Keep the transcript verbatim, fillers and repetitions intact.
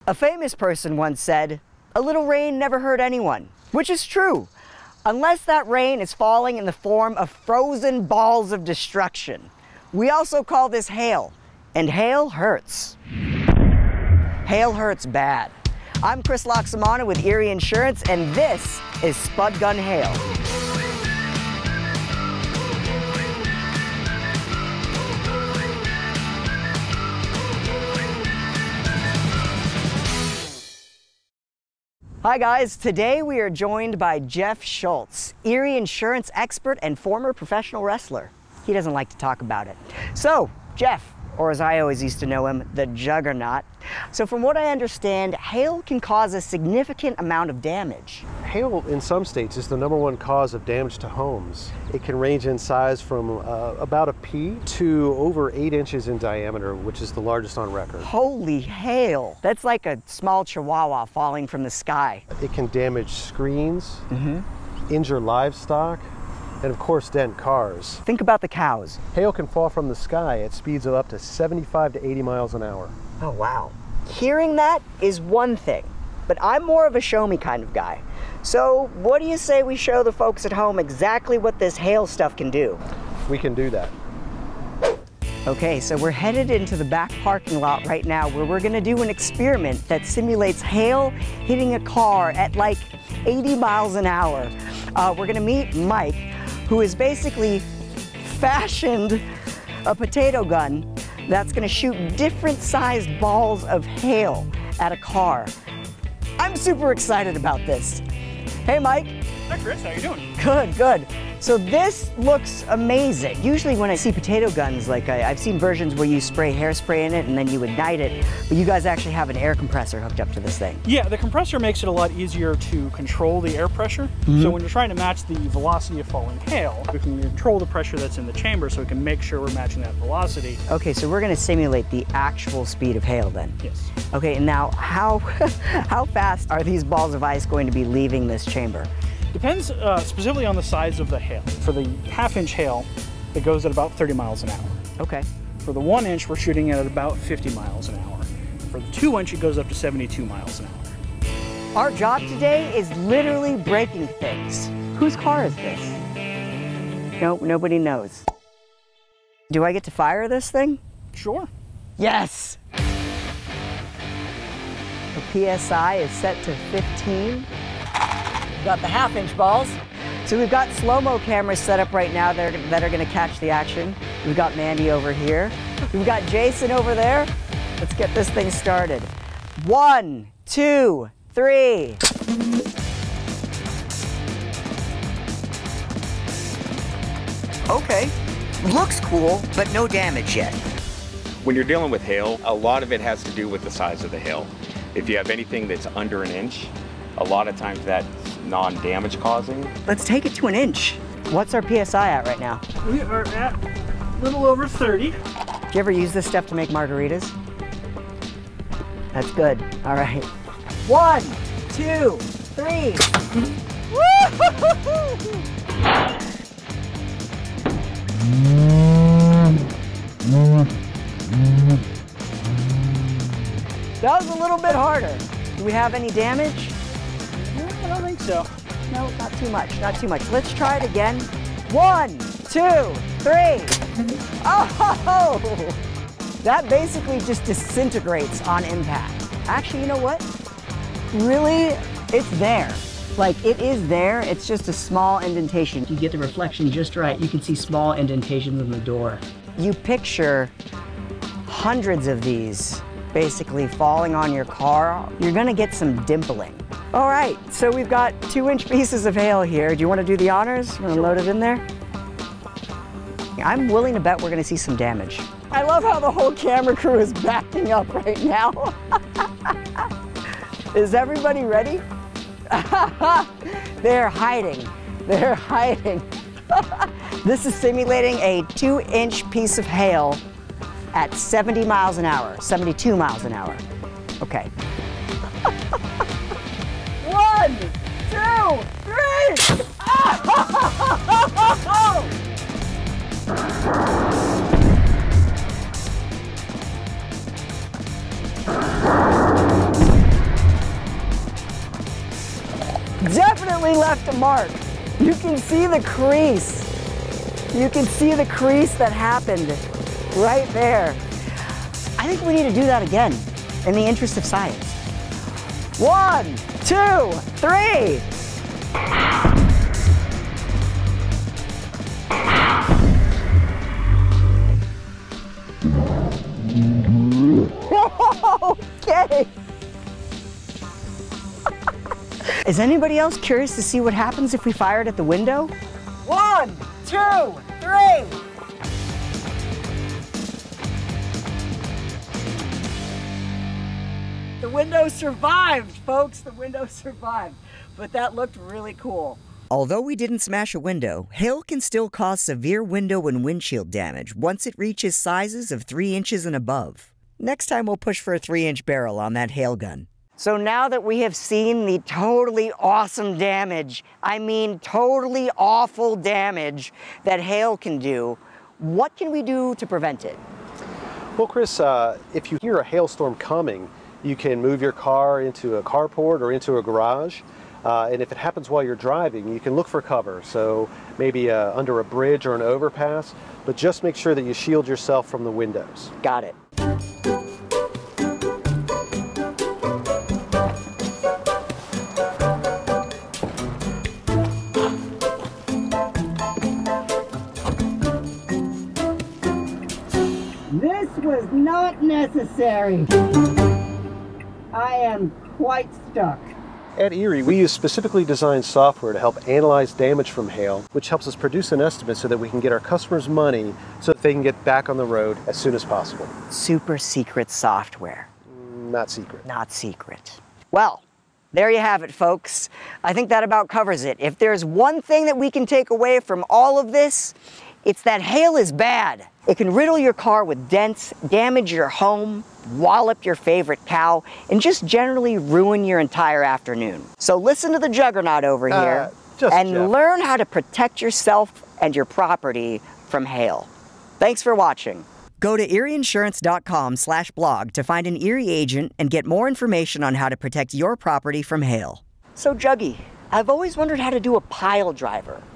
A famous person once said, "A little rain never hurt anyone," which is true, unless that rain is falling in the form of frozen balls of destruction. We also call this hail, and hail hurts. Hail hurts bad. I'm Chris Loxamana with Erie Insurance, and this is Spud Gun Hail. Hi guys, today we are joined by Jeff Schultz, Erie Insurance expert and former professional wrestler. He doesn't like to talk about it. So, Jeff, or as I always used to know him, the Juggernaut. So from what I understand, hail can cause a significant amount of damage. Hail in some states is the number one cause of damage to homes. It can range in size from uh, about a pea to over eight inches in diameter, which is the largest on record. Holy hail! That's like a small Chihuahua falling from the sky. It can damage screens, mm-hmm. injure livestock, and of course dent cars. Think about the cows. Hail can fall from the sky at speeds of up to seventy-five to eighty miles an hour. Oh wow. Hearing that is one thing, but I'm more of a show me kind of guy. So what do you say we show the folks at home exactly what this hail stuff can do? We can do that. Okay, so we're headed into the back parking lot right now where we're gonna do an experiment that simulates hail hitting a car at like eighty miles an hour. Uh, we're gonna meet Mike, who has basically fashioned a potato gun that's gonna shoot different sized balls of hail at a car. I'm super excited about this. Hey Mike. Hi Chris, how you doing? Good, good. So this looks amazing. Usually when I see potato guns, like I, I've seen versions where you spray hairspray in it and then you ignite it, but you guys actually have an air compressor hooked up to this thing. Yeah, the compressor makes it a lot easier to control the air pressure. Mm-hmm. So when you're trying to match the velocity of falling hail, we can control the pressure that's in the chamber so we can make sure we're matching that velocity. Okay, so we're gonna simulate the actual speed of hail then? Yes. Okay, and now how, how fast are these balls of ice going to be leaving this chamber? Depends uh, specifically on the size of the hail. For the half inch hail, it goes at about thirty miles an hour. Okay. For the one inch, we're shooting at about fifty miles an hour. For the two inch, it goes up to seventy-two miles an hour. Our job today is literally breaking things. Whose car is this? Nope, nobody knows. Do I get to fire this thing? Sure. Yes! The P S I is set to fifteen. We've got the half inch balls. So we've got slow-mo cameras set up right now that are, that are gonna catch the action. We've got Mandy over here. We've got Jason over there. Let's get this thing started. One, two, three. Okay, looks cool, but no damage yet. When you're dealing with hail, a lot of it has to do with the size of the hail. If you have anything that's under an inch, a lot of times that's non-damage causing. Let's take it to an inch. What's our P S I at right now? We are at a little over thirty. Do you ever use this stuff to make margaritas? That's good. All right. One, two, three. That was a little bit harder. Do we have any damage? I don't think so. No, not too much, not too much. Let's try it again. One, two, three. Oh! That basically just disintegrates on impact. Actually, you know what? Really, it's there. Like, it is there, it's just a small indentation. You get the reflection just right, you can see small indentations in the door. You picture hundreds of these basically falling on your car, you're gonna get some dimpling. All right, so we've got two inch pieces of hail here. Do you want to do the honors? You want to load it in there? I'm willing to bet we're going to see some damage. I love how the whole camera crew is backing up right now. Is everybody ready? They're hiding. They're hiding. This is simulating a two inch piece of hail at seventy miles an hour, seventy-two miles an hour. Okay. One, two, three! Oh! definitely left a mark. You can see the crease. You can see the crease that happened right there. I think we need to do that again in the interest of science. One, two, three. Okay. Is anybody else curious to see what happens if we fire it at the window? One, two, three. The window survived, folks. The window survived. But that looked really cool. Although we didn't smash a window, hail can still cause severe window and windshield damage once it reaches sizes of three inches and above. Next time we'll push for a three inch barrel on that hail gun. So now that we have seen the totally awesome damage, I mean totally awful damage that hail can do, what can we do to prevent it? Well, Chris, uh, if you hear a hailstorm coming, you can move your car into a carport or into a garage. Uh, and if it happens while you're driving, you can look for cover. So maybe uh, under a bridge or an overpass, but just make sure that you shield yourself from the windows. Got it. This was not necessary. I am quite stuck. At Erie, we use specifically designed software to help analyze damage from hail, which helps us produce an estimate so that we can get our customers money so that they can get back on the road as soon as possible. Super secret software. Not secret. Not secret. Well, there you have it, folks. I think that about covers it. If there's one thing that we can take away from all of this, it's that hail is bad. It can riddle your car with dents, damage your home, wallop your favorite cow, and just generally ruin your entire afternoon. So listen to the juggernaut over Uh, here just and Jeff. learn how to protect yourself and your property from hail. Thanks for watching. Go to erie insurance dot com slash blog to find an Erie agent and get more information on how to protect your property from hail. So Juggy, I've always wondered how to do a pile driver.